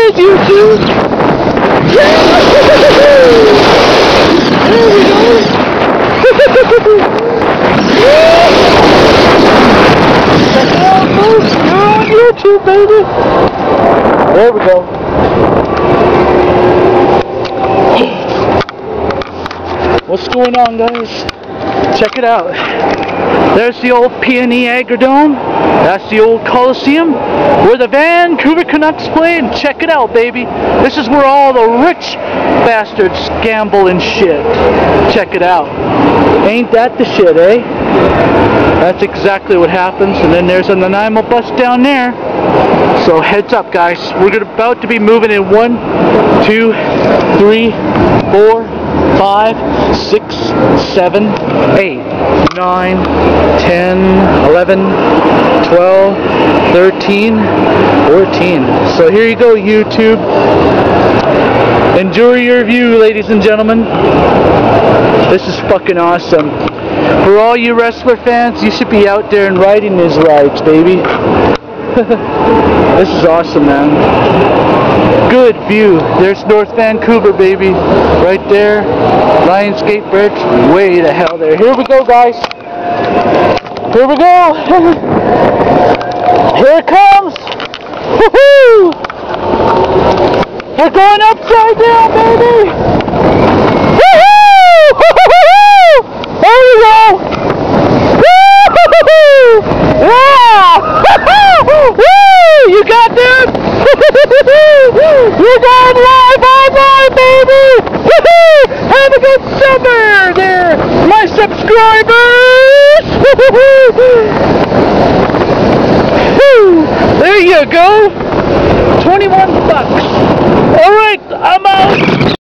is, YouTube. There we go. Check it out, folks. You're on YouTube, baby. There we go. What's going on, guys? Check it out. There's the old PNE Agrodome. That's the old Coliseum where the Vancouver Canucks play. And check it out, baby. This is where all the rich bastards gamble and shit. Check it out. Ain't that the shit, eh? That's exactly what happens. And then there's a Nanaimo bus down there. So heads up, guys. We're about to be moving in 1, 2, 3, 4, 5, 6, 7, 8, 9, 10, 11, 12, 13, 14. So here you go, YouTube. Enjoy your view, ladies and gentlemen. This is fucking awesome. For all you wrestler fans, you should be out there and riding these rides, baby. This is awesome, man. Good view. There's North Vancouver, baby. Right there. Lionsgate Bridge. Way the hell there. Here we go, guys. Here we go. Here it comes. Woohoo! We're going upside down, baby. Woohoo! Woohoo! There we go. Woohoo! Yeah! Woo! You got that? You're going live online, baby! Woohoo! Have a good summer there, my subscribers! There you go!